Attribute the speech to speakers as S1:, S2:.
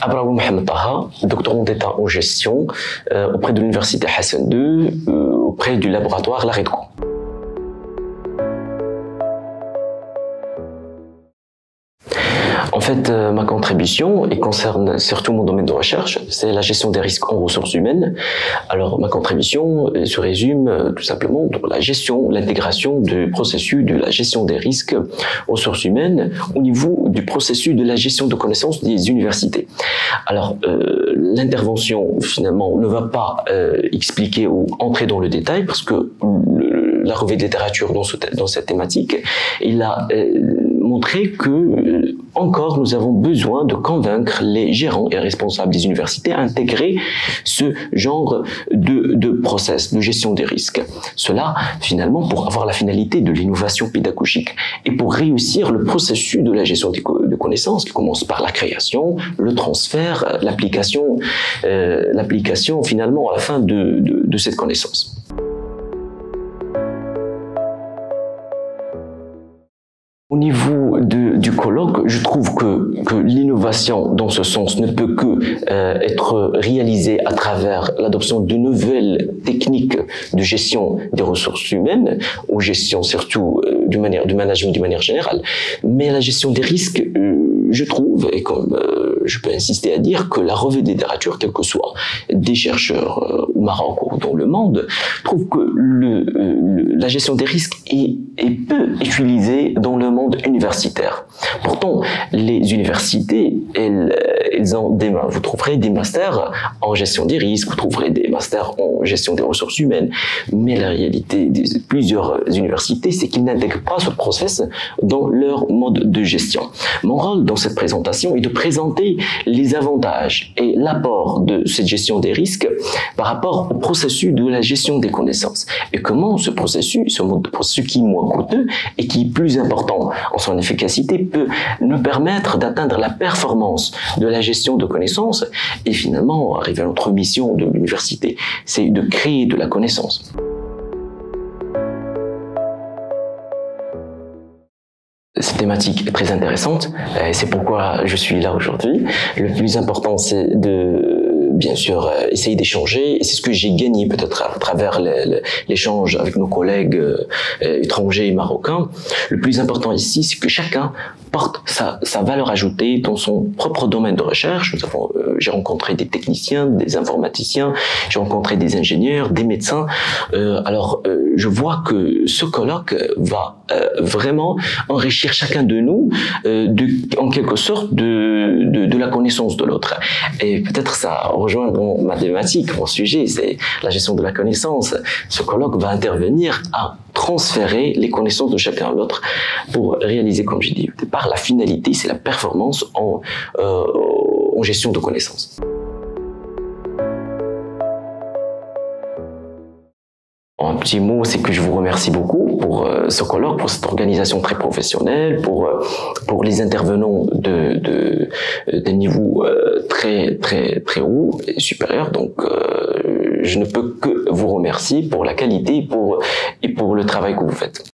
S1: Abraham Mohamed Taha, doctorant d'État en gestion auprès de l'Université Hassan II, auprès du laboratoire Laredco. En fait, ma contribution, et concerne surtout mon domaine de recherche, c'est la gestion des risques en ressources humaines. Alors, ma contribution se résume tout simplement dans la gestion, l'intégration du processus de la gestion des risques en ressources humaines au niveau du processus de la gestion de connaissances des universités. Alors, l'intervention, finalement, ne va pas expliquer ou entrer dans le détail parce que la revue de littérature dans cette thématique, il a montré que encore nous avons besoin de convaincre les gérants et responsables des universités à intégrer ce genre de process de gestion des risques. Cela, finalement, pour avoir la finalité de l'innovation pédagogique et pour réussir le processus de la gestion de connaissances qui commence par la création, le transfert, l'application finalement à la fin de cette connaissance. Au niveau du colloque, je trouve que l'innovation dans ce sens ne peut que être réalisée à travers l'adoption de nouvelles techniques de gestion des ressources humaines, ou gestion surtout du management d'une manière générale. Mais la gestion des risques, je trouve, et comme je peux insister à dire, que la revue de littérature, quel que soit des chercheurs au Maroc ou dans le monde, trouve que la gestion des risques est peu utilisée dans le monde universitaire. Pourtant, les universités, elles ont vous trouverez des masters en gestion des risques, vous trouverez des masters en gestion des ressources humaines, mais la réalité de plusieurs universités, c'est qu'ils n'intègrent pas ce process dans leur mode de gestion. Mon rôle dans cette présentation est de présenter les avantages et l'apport de cette gestion des risques par rapport au processus de la gestion des connaissances et comment ce processus, ce mode de processus qui est moins coûteux et qui est plus important en son efficacité peut nous permettre d'atteindre la performance de la gestion de connaissances et finalement arriver à notre mission de l'université, c'est de créer de la connaissance. Cette thématique est très intéressante et c'est pourquoi je suis là aujourd'hui. Le plus important, c'est de, bien sûr, essayer d'échanger et c'est ce que j'ai gagné peut-être à travers l'échange avec nos collègues étrangers et marocains. Le plus important ici, c'est que chacun porte sa valeur ajoutée dans son propre domaine de recherche. J'ai rencontré des techniciens, des informaticiens, j'ai rencontré des ingénieurs, des médecins. Je vois que ce colloque va vraiment enrichir chacun de nous en quelque sorte de la connaissance de l'autre. Et peut-être ça rejoint ma thématique, mon sujet, c'est la gestion de la connaissance. Ce colloque va intervenir à transférer les connaissances de chacun à l'autre pour réaliser, comme j'ai dit au départ, la finalité, c'est la performance en gestion de connaissances. Un petit mot, c'est que je vous remercie beaucoup pour ce colloque, pour cette organisation très professionnelle, pour les intervenants d'un niveau très haut et supérieur. Donc, je ne peux que vous remercier pour la qualité et pour le travail que vous faites.